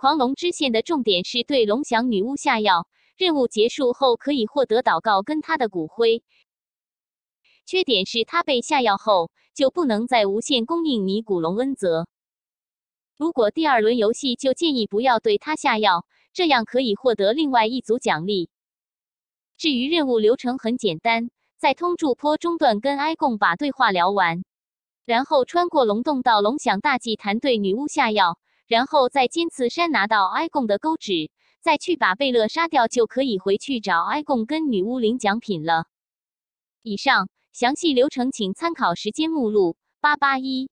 狂龙支线的重点是对龙翔女巫下药，任务结束后可以获得祷告跟她的骨灰。缺点是她被下药后就不能再无限供应你古龙恩泽。如果第2轮游戏就建议不要对她下药，这样可以获得另外一组奖励。至于任务流程很简单，在通柱坡中段跟埃贡把对话聊完，然后穿过龙洞到龙响大祭坛对女巫下药，然后在尖刺山拿到埃贡的钩指，再去把贝勒杀掉，就可以回去找埃贡跟女巫领奖品了。以上详细流程请参考时间目录881。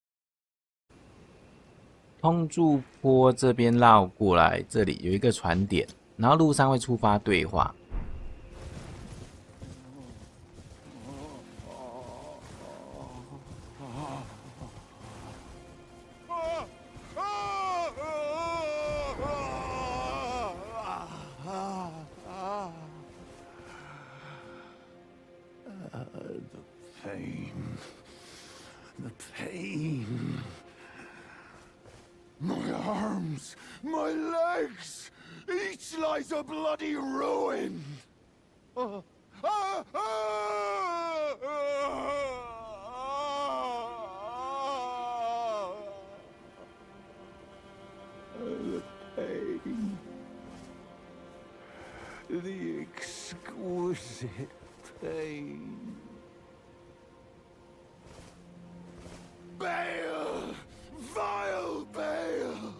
通柱坡这边绕过来，这里有一个船点，然后路上会触发对话。 The pain. My arms, my legs, each lies a bloody ruin. The pain. The exquisite pain. Bale! Vile Bale!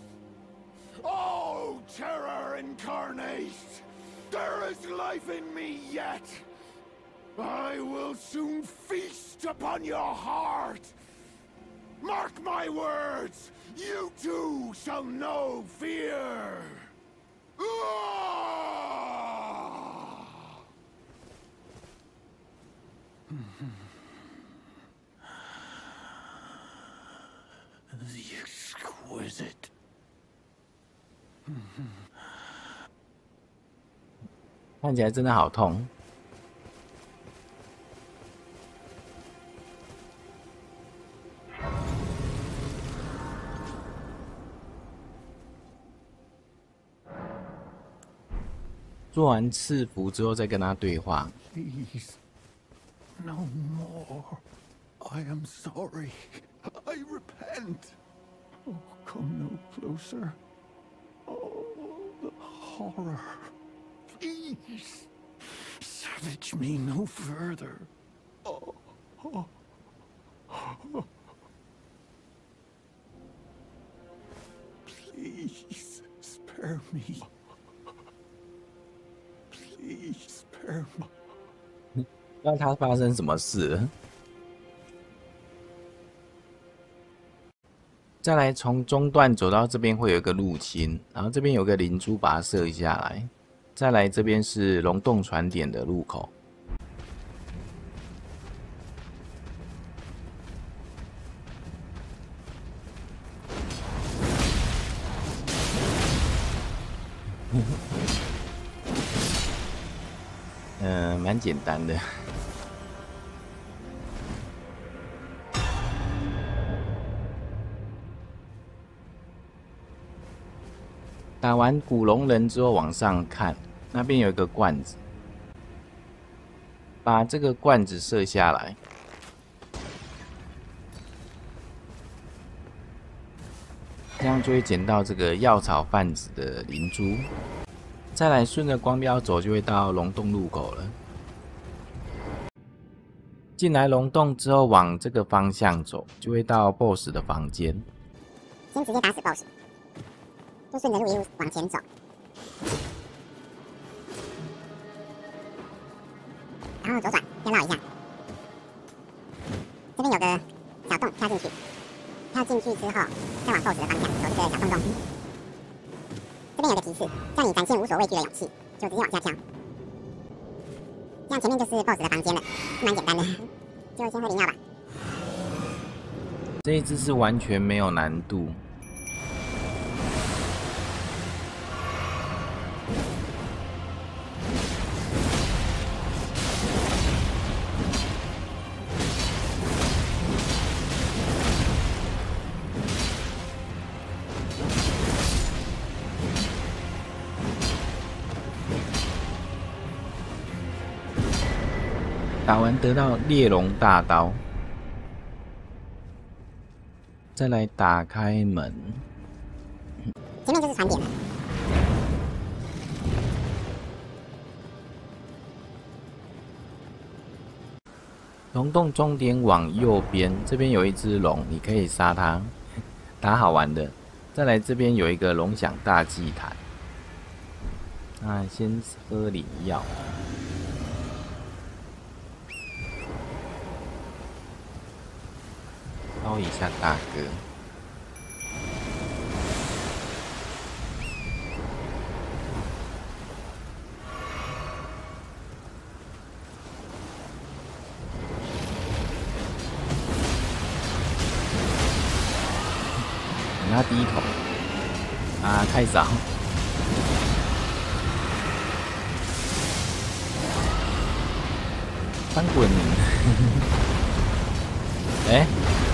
Oh, terror incarnate! There is life in me yet! I will soon feast upon your heart! Mark my words! You too shall know fear! The exquisite. 看起来真的好痛。做完赐福之后再跟他对话。 Please, no more. I am sorry. I repent. Oh, come no closer. Oh, the horror. Please, savage me no further. Oh, oh, oh. Please, spare me. Please, spare me. 不知道他发生什么事了。再来从中段走到这边会有一个入侵，然后这边有个灵珠把它射下来。再来这边是龙洞船点的入口。蛮简单的。打完古龙人之后往上看，那边有一个罐子，把这个罐子射下来。这样就会捡到这个药草贩子的灵珠。再来顺着光标走，就会到龙洞入口了。进来龙洞之后，往这个方向走，就会到 BOSS 的房间。 先直接打死 BOSS， 就顺着路一路往前走，然后左转，要绕一下。这边有个小洞，跳进去。跳进去之后，再往 BOSS 的方向走这个小洞洞。这边有个提示，让你展现无所畏惧的勇气，就直接往下跳。这样前面就是 BOSS 的房间了，蛮简单的，就先喝灵药吧。 这一只是完全没有难度。 打完得到猎龙大刀，再来打开门， 前面就是船点了。 龙洞终点往右边，这边有一只龙，你可以杀它，打好玩的。再来这边有一个龙响大祭坛，先喝灵药。招一下大哥。等他第一口太早。翻滚！哎、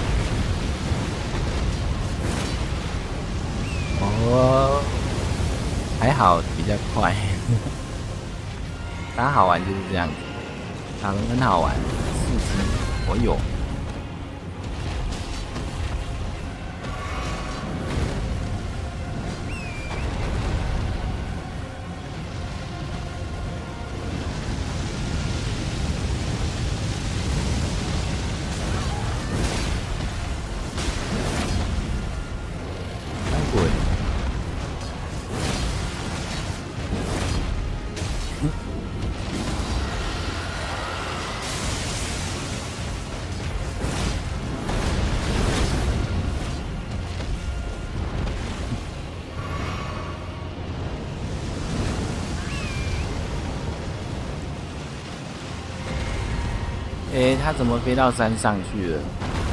哦，还好比较快。打好玩就是这样子，打龙很好玩，刺激。我有。他怎么飞到山上去了？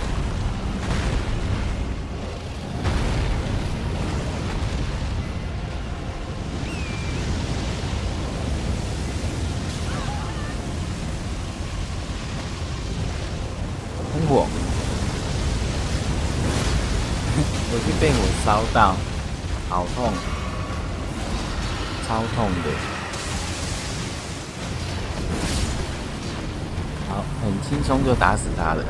喷火！我就被火烧到，好痛，超痛的。好，很轻松就打死他了。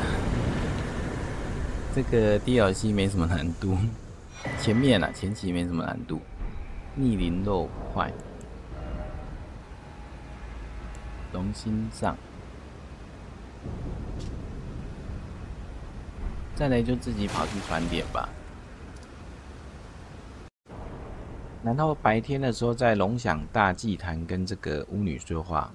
这个 DLC 没什么难度，前期没什么难度。逆鳞肉块，龙心脏，再来就自己跑去船点吧。然后白天的时候在龙响大祭坛跟这个巫女说话。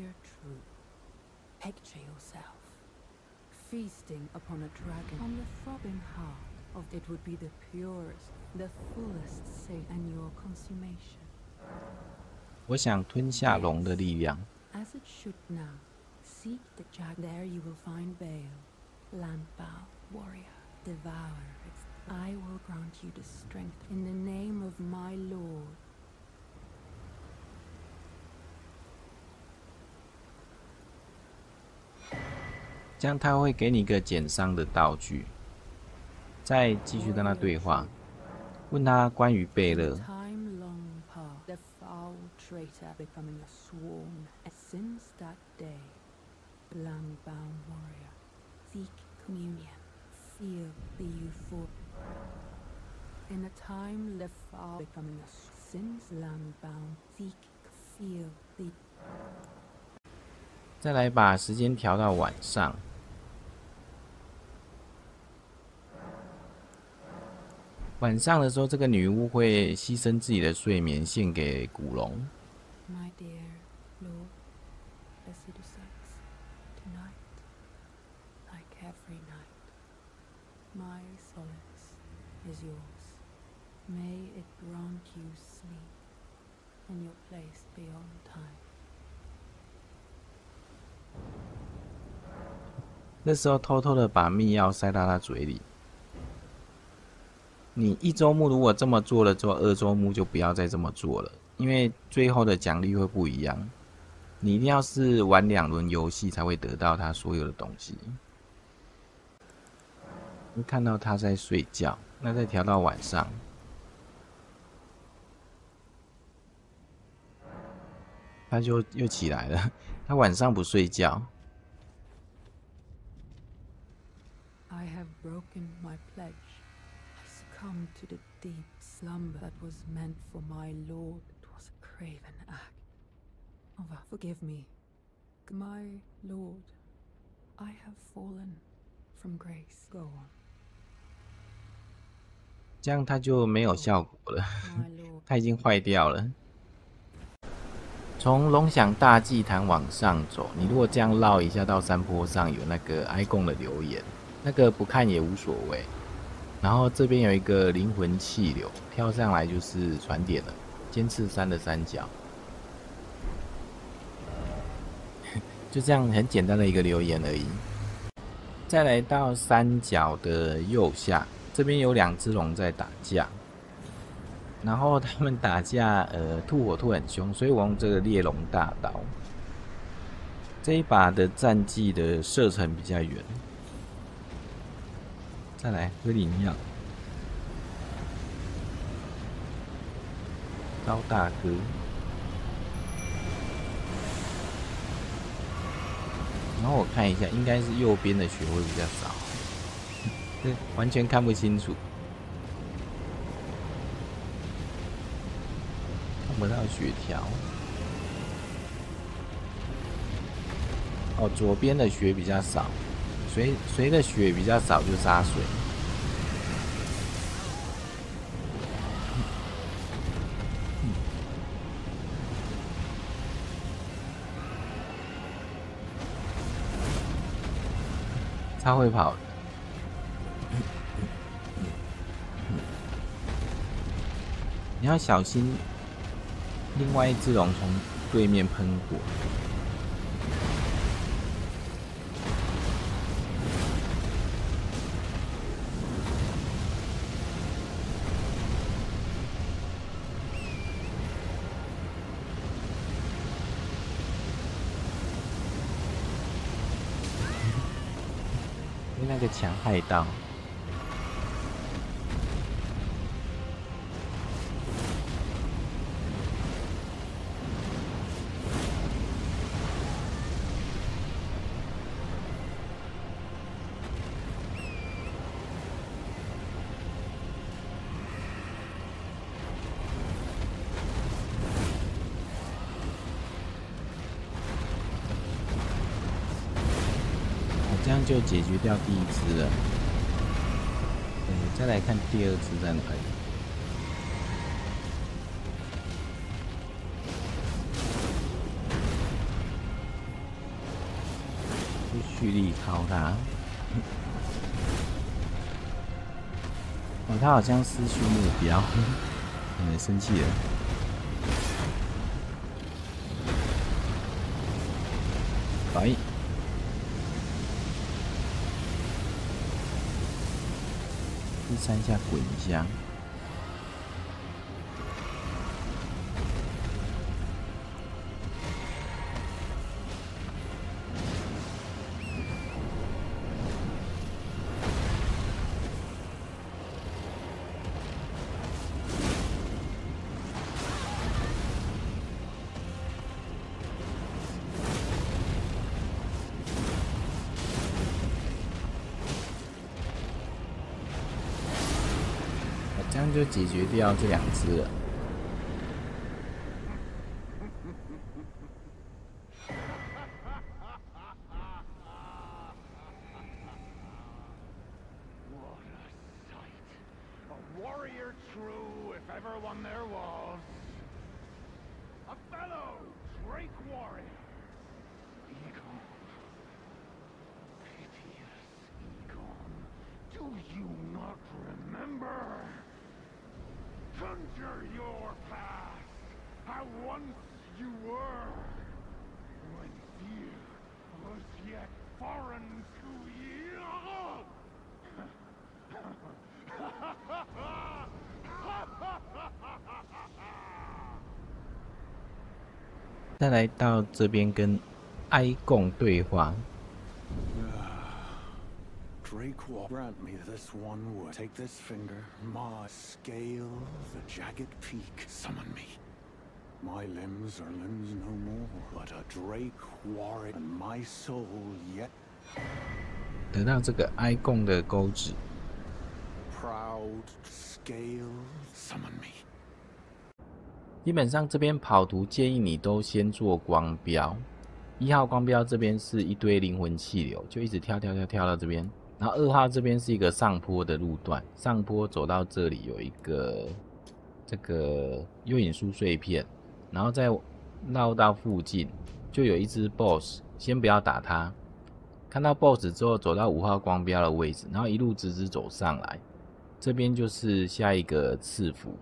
Picture yourself feasting upon a dragon on the throbbing heart of it would be the purest, the fullest state and your consummation. 我想吞下龙的力量。 As it should now, seek the dragon. There you will find Bale, Landbow, warrior, devour its. I will grant you the strength in the name of my lord. 这样他会给你一个减伤的道具，再继续跟他对话，问他关于贝勒。 The foul traitor becoming a sworn. Since that day, land-bound warrior, seek communion, feel the euphoria. In a time left foul becoming a since land-bound, seek, feel the. 再来把时间调到晚上。晚上的时候，这个女巫会牺牲自己的睡眠献给古龙。 My dear Lord, Besidusax, tonight, like every night, my solace is yours. May it grant you sleep in your place beyond time. 那时候偷偷的把秘药塞到他嘴里。你一周目如果这么做了之后，二周目就不要再这么做了，因为最后的奖励会不一样。你一定要是玩2轮游戏才会得到他所有的东西。会看到他在睡觉，那再调到晚上，他就又起来了。他晚上不睡觉， I have broken my pledge. I succumbed to the deep slumber that was meant for my lord. It was a craven act. Forgive me, my lord. I have fallen from grace. Go on. 这样它就没有效果了，它已经坏掉了。从龙翔大祭坛往上走，你如果这样绕一下到山坡上，有那个哀贡的留言，那个不看也无所谓。然后这边有一个灵魂气流，跳上来就是传点了，尖刺山的山脚。就这样很简单的一个留言而已。再来到山脚的右下。这边有2只龙在打架，然后他们打架，吐火吐很凶，所以我用这个猎龙大刀。这一把的战绩的射程比较远。再来喝灵药，刀大哥，然后我看一下，应该是右边的血会比较少。完全看不清楚，看不到血条。哦，左边的血比较少，谁的血比较少就杀谁。超会跑的。你要小心，另外一只龙从对面喷火。被那个墙害到。这样就解决掉第1只了。再来看第2只在哪里？去蓄力敲它。哦，他好像失去目标，生气了。哎。3下滚一下，这样就解决掉这2只了。 warrior true, if ever one there was. A fellow Drake warrior. Egon. Piteous Egon. Do you not remember? Conjure your past, how once you were, when fear was yet foreign to you. 再来到这边跟哀贡对话。 Drake will grant me this one wood. Take this finger, my scale, the jagged peak. Summon me. My limbs are limbs no more, but a Drake warrior, and my soul yet. 得到这个哀贡的钩子。 Proud scale, summon me. 基本上这边跑图建议你都先做光标。1号光标这边是一堆灵魂气流，就一直跳到这边。然后2号这边是一个上坡的路段，上坡走到这里有一个这个幽影书碎片，然后再绕到附近就有一只 BOSS， 先不要打它。看到 BOSS 之后，走到5号光标的位置，然后一路直走上来，这边就是下一个赐福。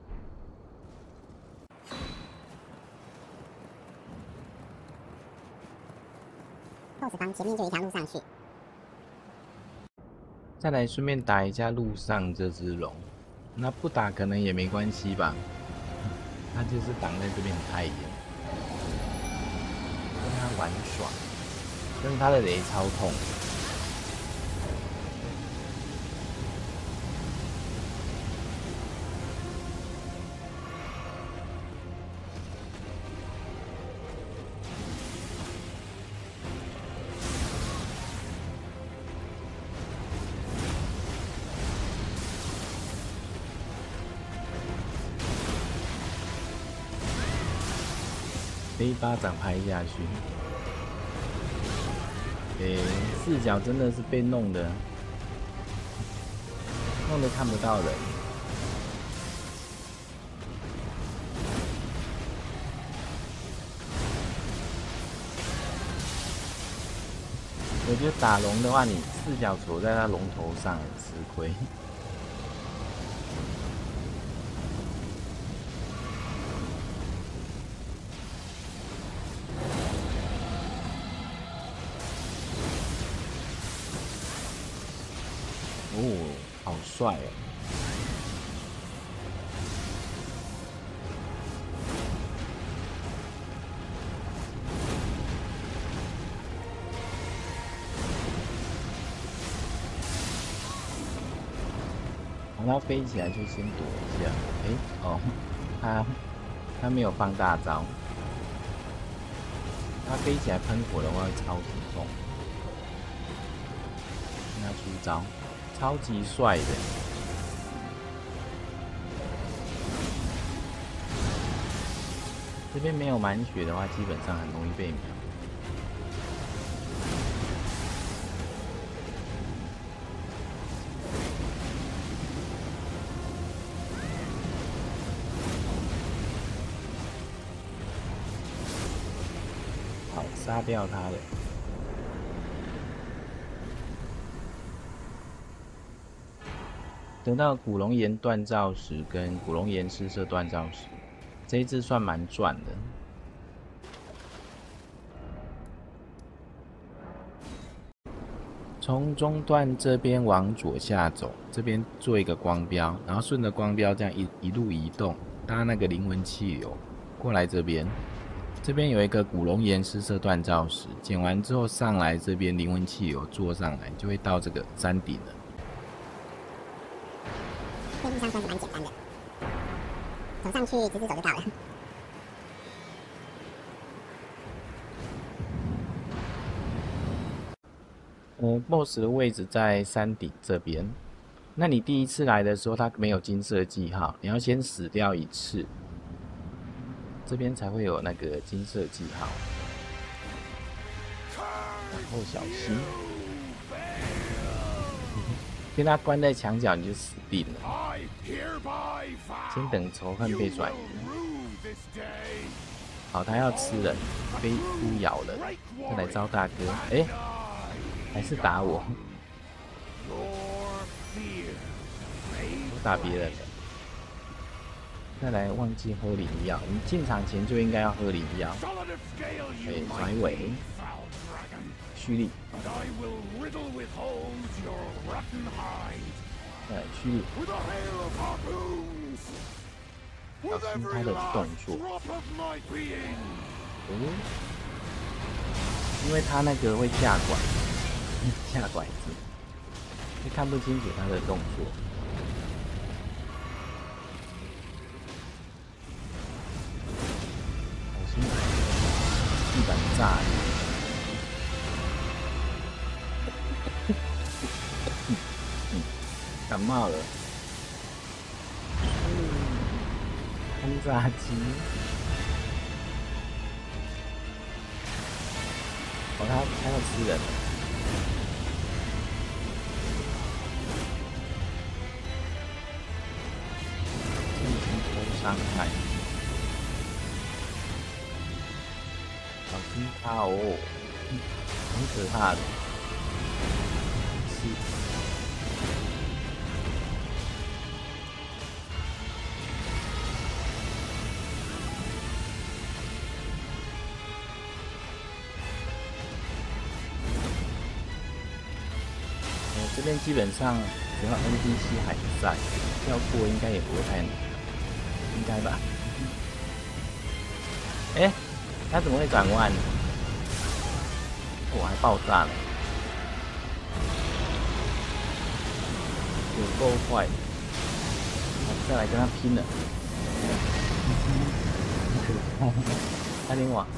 BOSS 方前面就有一条路上去。 再来顺便打一下路上这只龙，那不打可能也没关系吧？他就是挡在这边太严，跟他玩耍，但是他的雷超痛。被一巴掌拍下去，视角真的是被弄得看不到人。我觉得打龙的话，你视角锁在他龙头上很吃亏。哦，好帅哦！然后飞起来就先躲一下。他没有放大招，他飞起来喷火的话会超级痛。他出招。超级帅的，这边没有满血的话，基本上很容易被秒。好，杀掉他了。得到古龙岩锻造石跟古龙岩施舍锻造石，这一只算蛮赚的。从中段这边往左下走，这边做一个光标，然后顺着光标这样一路移动，搭那个灵魂气流过来这边。这边有一个古龙岩施舍锻造石，捡完之后上来这边灵魂气流坐上来，就会到这个山顶了。 这地方算是蛮简单的，走上去直走就到了。 BOSS 的位置在山顶这边。那你第一次来的时候，它没有金色记号，你要先死掉1次，这边才会有那个金色记号。然后小心，被他关在墙角，你就死定了。先等仇恨被转移。好，他要吃人，被猪咬了，再来招大哥。还是打我。我打别人了。再来忘记喝灵药，你进场前就应该要喝灵药。甩尾，蓄力。蓄力。小心他的动作。因为他那个会下拐，下拐子，会看不清楚他的动作。小心，地板炸裂。 感冒了。轰炸机。哦，他要吃人了。进行偷伤害。小心他哦，很可怕的。是。这边基本上只要 NPC 还在，要过应该也不会太难，应该吧？哎，他怎么会转弯？我还爆炸了，有够坏！再来跟他拼了！差点网，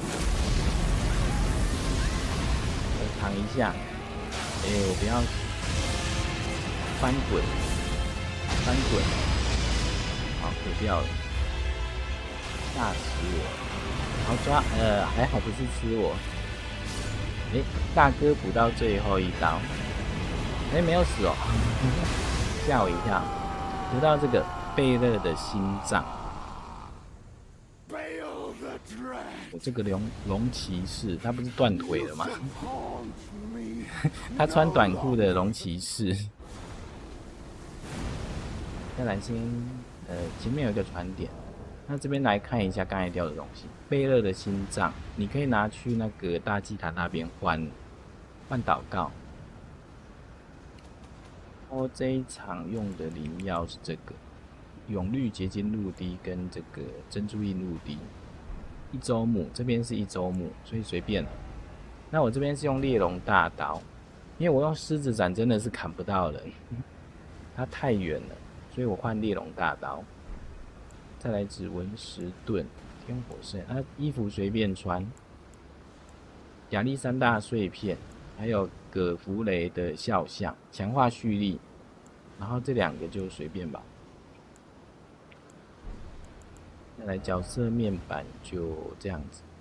我躺一下。哎，我不要。翻滚，翻滚，好，死掉了，吓死我！好抓，还好不是吃我。哎，大哥补到最后一刀，哎，没有死哦，吓我一跳。得到这个贝勒的心脏，我这个龙骑士，他不是断腿了吗？他穿短裤的龙骑士。再来先，前面有一个传点，那这边来看一下刚才掉的东西。贝勒的心脏，你可以拿去那个大祭坛那边换祷告。这一场用的灵药是这个永绿结晶露滴跟这个珍珠印露滴，1周目，这边是1周目，所以随便了。那我这边是用猎龙大刀，因为我用狮子斩真的是砍不到人，它太远了。所以我换猎龙大刀，再来指纹石盾、天火圣，衣服随便穿，亚历山大碎片，还有葛弗雷的肖像，强化蓄力，然后这2个就随便吧。再来角色面板就这样子，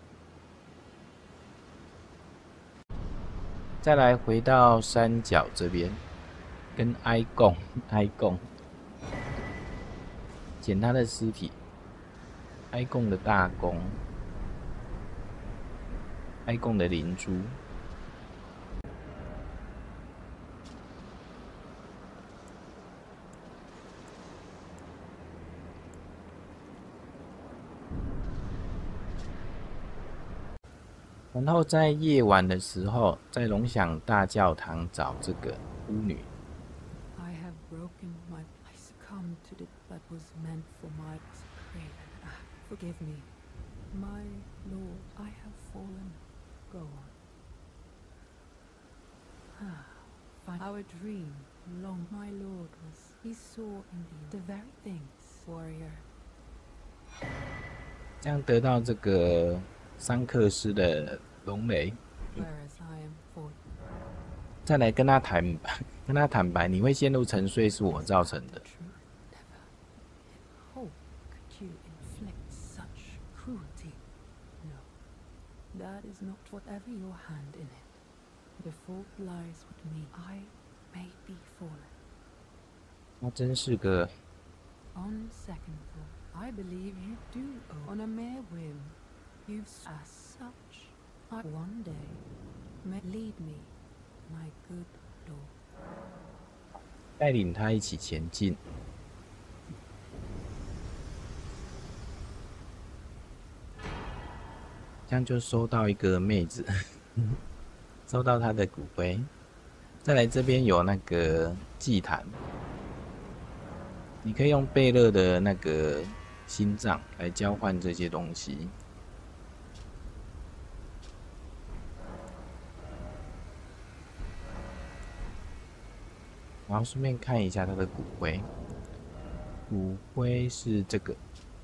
再来回到山脚这边，跟埃贡。捡他的尸体，埃贡的大公，埃贡的灵珠，然后在夜晚的时候，在龙响大教堂找这个巫女。 That was meant for my prey. Forgive me, my lord. I have fallen. Go on. Find our dream. Long, my lord was. He saw in the very things, warrior. 这样得到这个桑克斯的龙雷。再来跟他坦白，你会陷入沉睡是我造成的。 That is not whatever your hand in it. The fault lies with me. I may be fallen. 他真是个。 On second thought, I believe you do owe on a mere whim. You've as such. I one day may lead me, my good lord. 带领他一起前进。这样就收到一个妹子，收到她的骨灰。再来这边有那个祭坛，你可以用贝勒的那个心脏来交换这些东西。然后顺便看一下他的骨灰，骨灰是这个。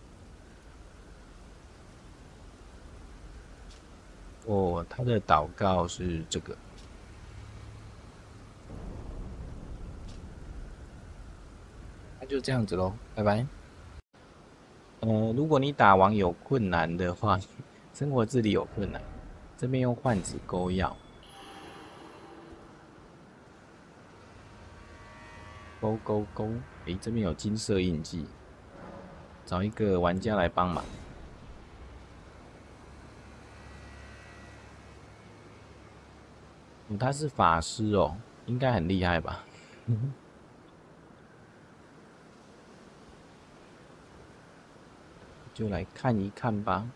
哦，他的祷告是这个。 那就这样子咯，拜拜。如果你打王有困难的话，生活自理有困难，这边用换子勾药，勾勾勾，诶，这边有金色印记，找一个玩家来帮忙。他是法师哦，应该很厉害吧？就来看一看吧。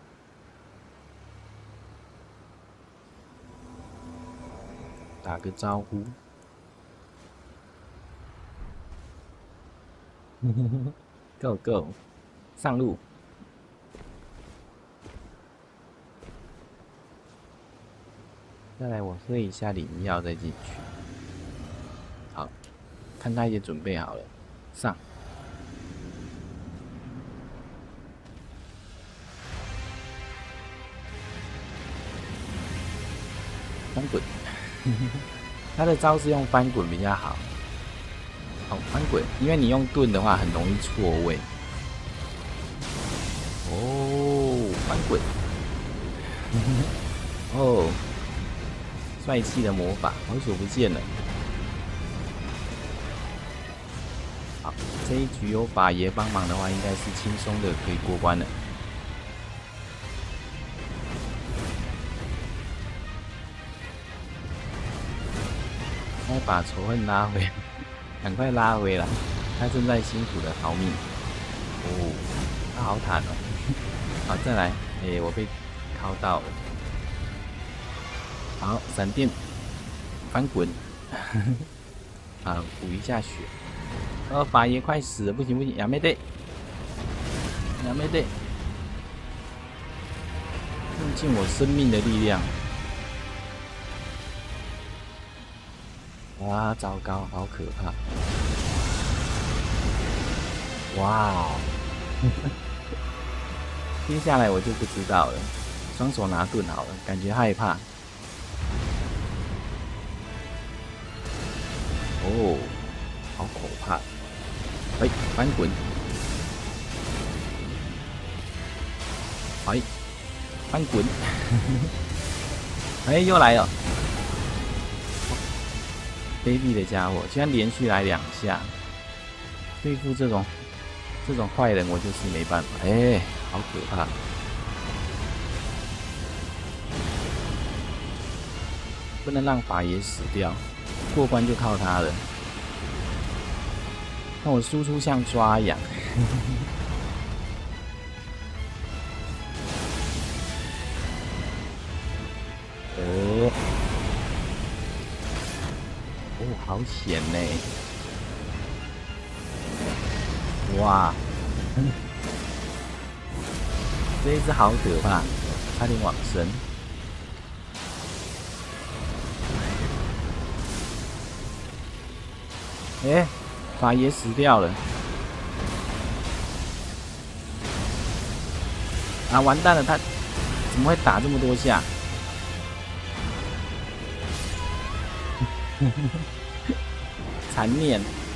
打个招呼。Go go， 上路。再来，我喝一下灵药再进去。好，看他也准备好了，上。翻滚，他的招式用翻滚比较好。好，翻滚，因为你用盾的话很容易错位。哦，翻滚。哦。帅气的魔法，好久不见了。好，这一局有法爷帮忙的话，应该是轻松的可以过关了。要把仇恨拉回，赶快拉回来，他正在辛苦的逃命。哦，他好惨哦。好，再来，我被敲到了。好，闪电，翻滚，啊，补一下血。法爷快死了，不行不行，亚美队，亚美队，用尽我生命的力量。哇，糟糕，好可怕！哇，接下来我就不知道了。双手拿盾好了，感觉害怕。哦，好可怕！哎，翻滚！哎，翻滚！哎，又来了！卑鄙的家伙，居然连续来2下，对付这种坏人，我就是没办法。哎，好可怕！不能让法爷死掉。过关就靠他了。那我输出像抓痒。哦，好险呢！哇，这一只好可怕，差点往生。哎，法爷死掉了！啊，完蛋了，他怎么会打这么多下？残念。